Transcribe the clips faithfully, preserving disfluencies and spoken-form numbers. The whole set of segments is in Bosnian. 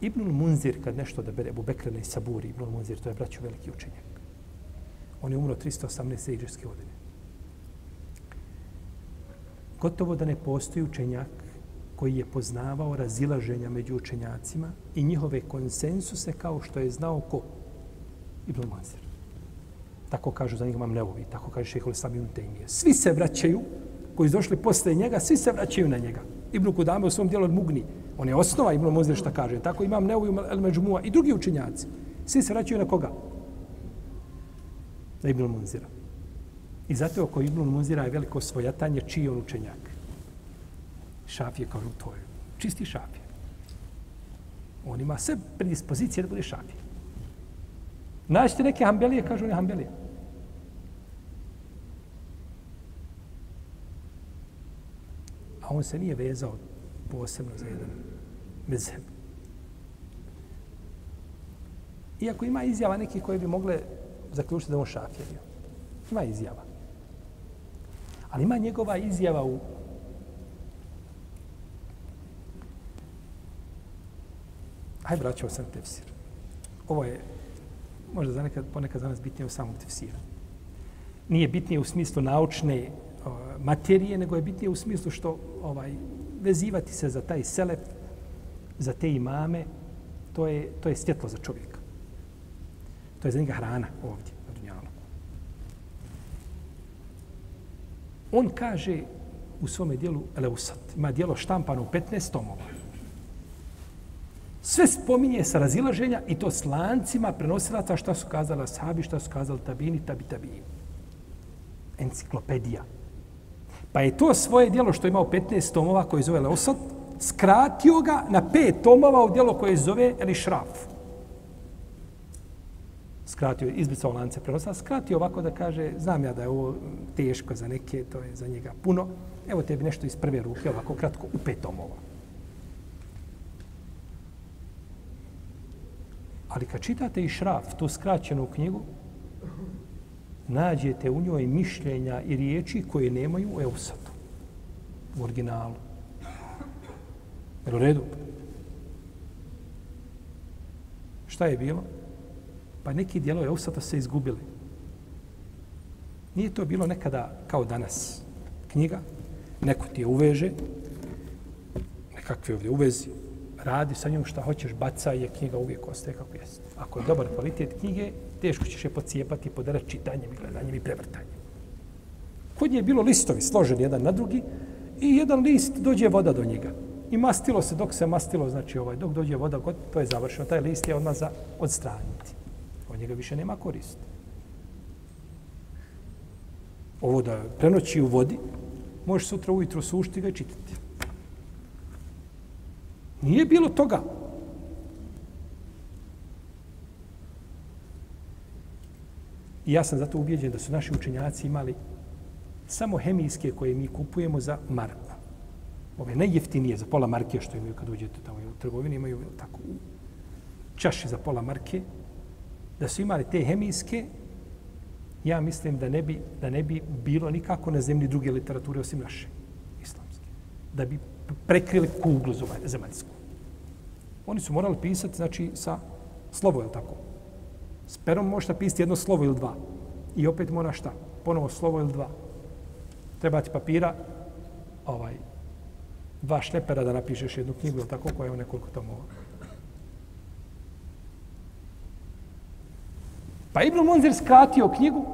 Ibnul Munzir, kad nešto da bere, Ebu Bekrene i Saburi, Ibnul Munzir, to je braćo veliki učenjak. On je umro tristo osamnaeste hidžrske godine. Gotovo da ne postoji učenjak koji je poznavao razilaženja među učenjacima i njihove konsensuse kao što je znao ko? Ibnul Munzir. Tako kažu za njega Imam Nevovi, tako kaže šejh Islam ibn Tejmije. Svi se vraćaju, koji su došli posle njega, svi se vraćaju na njega. Ibn Kudame u svom dijelu Al-Mugni, on je osnova Ibn Munzir šta kaže. Tako Imam Nevovi, Al-Međmua i drugi učenjaci. Svi se vraćaju na koga? Na Ibn Munzira. I zato oko Ibn Munzira je veliko svojatanje čiji on učenjak. Šafije kažu to je čisti šafije. On ima sve predispozicije da bude šafije. Naćete neke hambelije, kažu on je hambelije. A on se nije vezao posebno za jedan mezheb. Iako ima izjava neki koje bi mogle zaključiti da on šafije bio. Ima izjava. Ali ima njegova izjava u Aj, vraćao sam tefsir. Ovo je možda za nekad, ponekad za nas bitnije u samog tefsira. Nije bitnije u smislu naučne o, materije, nego je bitnije u smislu što ovaj vezivati se za taj selef, za te imame, to je, to je svjetlo za čovjeka. To je za njega hrana ovdje, na dunjalu. On kaže u svome dijelu Eleusat, ima dijelo štampano u petnaest tomova. Sve spominje sa razilaženja i to s lancima prenosilaca šta su kazali ashabi, šta su kazali tabini, tabi, tabi. Enciklopedija. Pa je to svoje dijelo što ima u petnaest tomova koje zove Leosat, skratio ga na pet tomova u dijelo koje zove Elišraf. Skratio, izbrisao lance prenosilaca, skratio ovako da kaže, znam ja da je ovo teško za neke, to je za njega puno. Evo tebi nešto iz prve ruke, ovako kratko, u pet tomova. Ali kad čitate i Šraf, tu skraćenu knjigu, nađete u njoj mišljenja i riječi koje nemaju u Eusatu, u originalu. Jer u redu. Šta je bilo? Pa neki dijelovi Eusata se izgubili. Nije to bilo nekada kao danas. Knjiga, neko ti je uveže, nekakve ovdje uvezi, radi sa njom šta hoćeš, bacaj je, knjiga uvijek ostaje kako jest. Ako je dobar kvalitet knjige, teško ćeš je pocijepati, poderati čitanjem i gledanjem i prevrtanjem. Kod nje je bilo listovi složeni jedan na drugi i jedan list dođe voda do njega. I mastilo se, dok se mastilo, znači ovaj, dok dođe voda, to je završeno. Taj list je odmah za odstraniti. Od njega više nema korist. Ovo da prenoći u vodi, možeš sutra ujutro sušiti ga i čitati. Nije bilo toga. I ja sam zato ubijeđen da su naši učenjaci imali samo hemijske koje mi kupujemo za marku. Ove najjeftinije za pola marke što imaju kad uđete tamo u trgovini, imaju tako u čaši za pola marke. Da su imali te hemijske, ja mislim da ne bi, da ne bi bilo nikako na zemlji druge literature osim naše, islamske. Da bi prekrili kuglu zemaljsku. Oni su morali pisati, znači, sa slovo, je tako? S perom možeš napisati jedno slovo ili dva. I opet mora šta? Ponovo slovo ili dva. Treba ti papira, ovaj, dva šlepera da napišeš jednu knjigu, ili tako, koja je nekoliko tomova. Pa Ibn Munzir skratio knjigu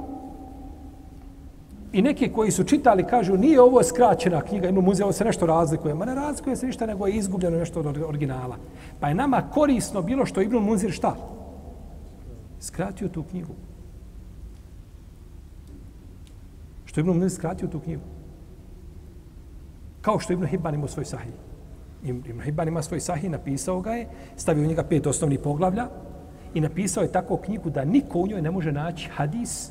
i neki koji su čitali kažu nije ovo skraćena knjiga, Ibn Munzir, ovo se nešto razlikuje. Ma ne razlikuje se ništa, nego je izgubljeno nešto od originala. Pa je nama korisno bilo što Ibn Munzir šta? Skratio tu knjigu. Što Ibn Munzir skratio tu knjigu. Kao što Ibn Hibban ima svoj sahih. Ibn Hibban ima svoj sahih, napisao ga je, stavio u njega pet osnovnih poglavlja i napisao je tako knjigu da niko u njoj ne može naći hadis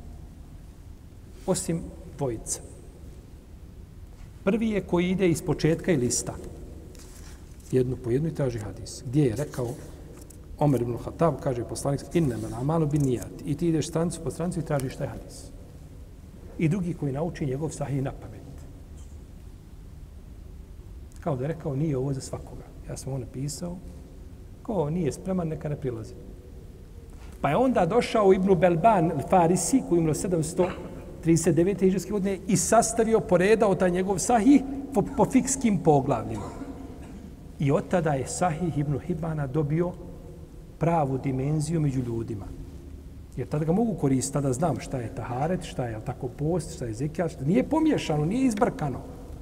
osim dvojica. Prvi je koji ide iz početka i lista. Jednu po jednu i traži hadis. Gdje je rekao Omer ibn Khattab, kaže poslanik, innamel amalu bin nijat. I ti ideš strancu po strancu i tražiš taj hadis. I drugi koji nauči njegov sahih na pamet. Kao da je rekao, nije ovo za svakoga. Ja sam ovo napisao Ko nije spreman, neka ne prilazi. Pa je onda došao Ibn Belban, Farisi, koji imao sedamsto trideset devete hidžrske godine i sastavio, poredao taj njegov sahih po, po fikskim poglavljima. I od tada je sahih Ibn Hibana dobio pravu dimenziju među ljudima. Jer tada ga mogu koristiti, tada znam šta je taharet, šta je tako post, šta je zekijat, šta nije pomiješano, nije izbrkano.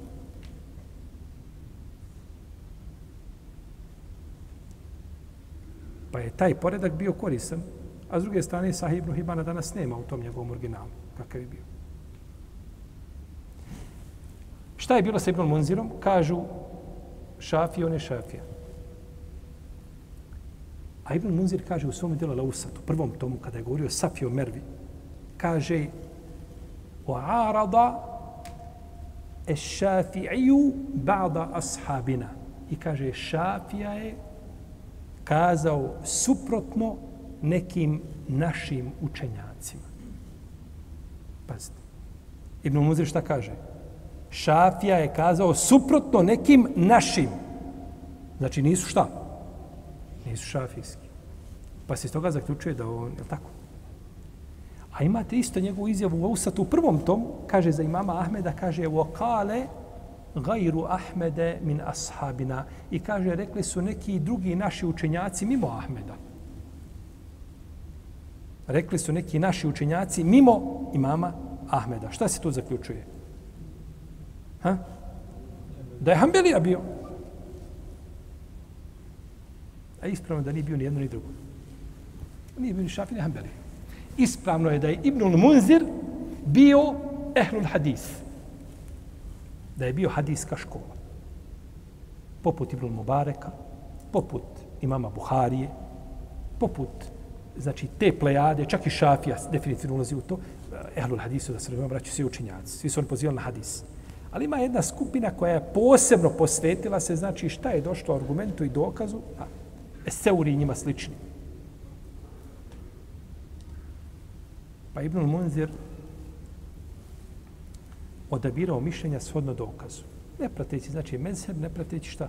Pa je taj poredak bio koristan, a s druge strane Sahih Ibn Hibana danas nema u tom njegovom originalu, kakav je bio. Šta je bilo sa Ibn Munzirom? Kažu Šafija, on je Šafija. A Ibn Munzir kaže u svom djelu Lausat, u prvom tomu, kada je govorio Safi o Mervi, kaže وَعَارَضَ الشَّافِعِيُّ بَعْضَ أَصْحَابِنَا. I kaže, Šafija je kazao suprotno nekim našim učenjacima. Pazite. Ibn Munzir šta kaže? Šafija je kazao suprotno nekim našim. Znači nisu šta? Nisu šafijski. Pa se iz toga zaključuje da on, je tako? A imate isto njegovu izjavu u Ausatu u prvom tomu, kaže za imama Ahmeda, kaže وَقَالَ غَيْرُ أَحْمَدَ مِنْ أَصْحَابِنَا. I kaže, rekli su neki drugi naši učenjaci mimo Ahmeda. Rekli su neki naši učenjaci mimo imama Ahmeda. Šta se tu zaključuje? Ha? Da je Hanbelija bio. A ispravno da nije bio ni jedno ni drugo. Nije bio ni Šafi ni Hanbelija. Ispravno je da je Ibnul Munzir bio ehlul hadis. Da je bio hadijska škola. Poput Ibnul Mubareka, poput imama Buharije, poput znači te plejade, čak i Šafija definitivno ulazi u to, ehlul hadisu, da se razumemo, braći, svi učinjaci. Svi su oni pozivali na hadis. Ali ima jedna skupina koja je posebno posvetila se, znači šta je došlo argumentu i dokazu, a Seuri njima slični. Pa Ibnul Munzir odabirao mišljenja shodno dokazu. Ne prateći, znači mezheb, ne prateći šta?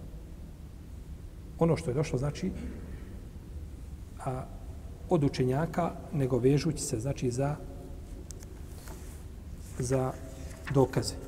Ono što je došlo, znači, a, od učenjaka, nego vežući se, znači, za, za dokaze.